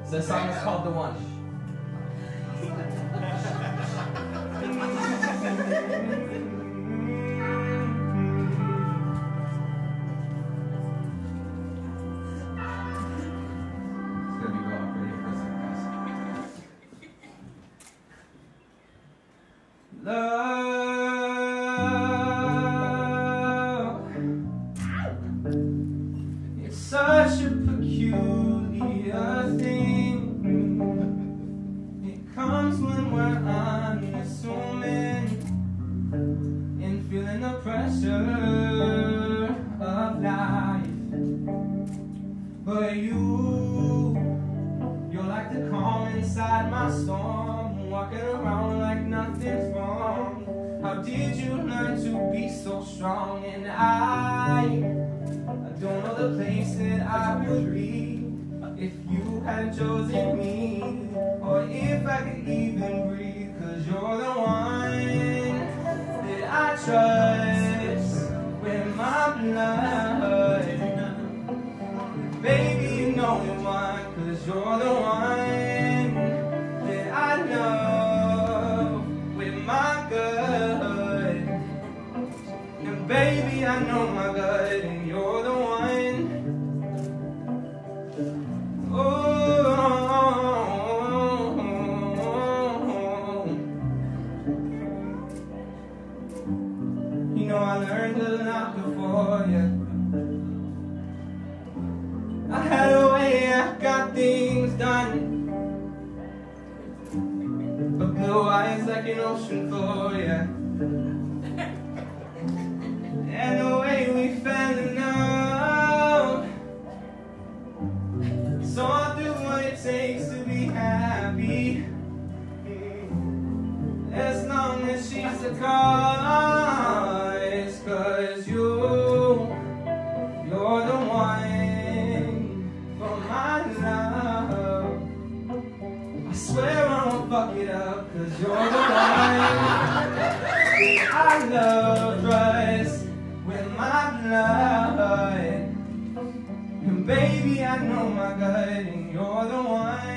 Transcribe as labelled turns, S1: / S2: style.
S1: So the song is called The One. Love, it's such a peculiar thing. It comes when we're unassuming and feeling the pressure of life. But you're like the calm inside my storm, walking around like nothing's wrong. How did you learn to be so strong? And I don't know the place that I would be if you had chosen me, or if I could even breathe. Cause you're the one that I trust with my blood. Baby, you know you want, cause you're the one that I love with my gut. And baby, I know my gut, and you're the one. You know I learned a lot before you. I had a way, I got things done. But blue eyes like an ocean floor, yeah. And the way we fell in love. So I'll do what it takes to be happy, as long as she's the cause. Cause you're the one for my love. I swear I won't fuck it up, cause you're the one I love, trust with my blood. And baby, I know my gut, and you're the one.